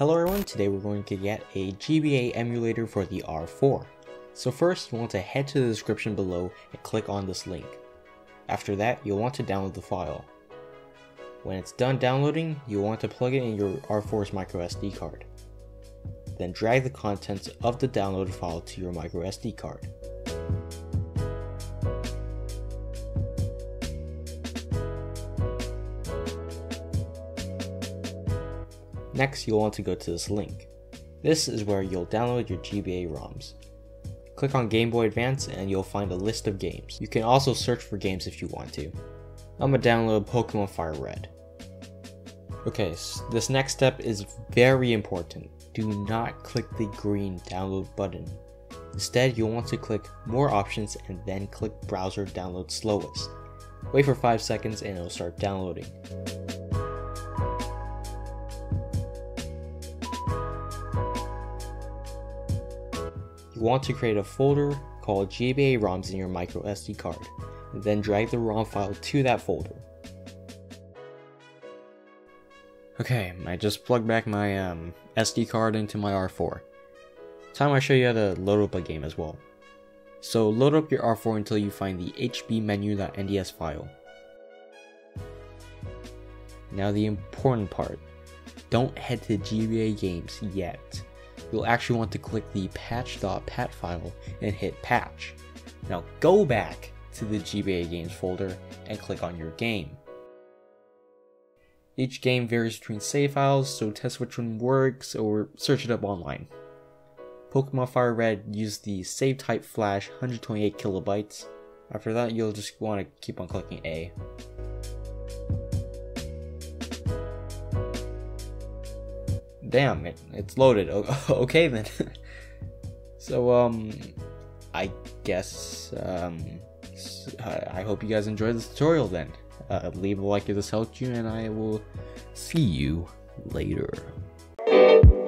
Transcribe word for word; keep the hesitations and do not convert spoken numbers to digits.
Hello everyone, today we're going to get a G B A emulator for the R four. So first you want to head to the description below and click on this link. After that you'll want to download the file. When it's done downloading, you'll want to plug it in your R four's micro S D card. Then drag the contents of the downloaded file to your micro S D card. Next, you'll want to go to this link. This is where you'll download your G B A ROMs. Click on Game Boy Advance and you'll find a list of games. You can also search for games if you want to. I'm gonna download Pokemon Fire Red. Okay, so this next step is very important. Do not click the green download button. Instead, you'll want to click More Options and then click Browser Download Slowest. Wait for five seconds and it'll start downloading. You want to create a folder called G B A ROMs in your micro S D card, and then drag the ROM file to that folder. Okay, I just plugged back my um, S D card into my R four. Time I show you how to load up a game as well. So load up your R four until you find the H B menu.nds file. Now the important part, don't head to G B A games yet. You'll actually want to click the patch.pat file and hit patch. Now go back to the G B A games folder and click on your game. Each game varies between save files, so test which one works or search it up online. Pokemon Fire Red used the save type flash one hundred twenty-eight kilobytes. After that you'll just want to keep on clicking A. Damn, it, it's loaded. Okay then. So um, I guess um, I hope you guys enjoyed this tutorial then. Uh, leave a like if this helped you, and I will see you later.